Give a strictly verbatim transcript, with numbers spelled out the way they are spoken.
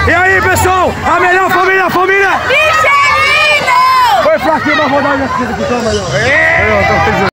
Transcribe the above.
E aí, pessoal, a melhor família, a família! Michelino! Foi fraquinho, mas vou dar minha filha que toma aí, ó.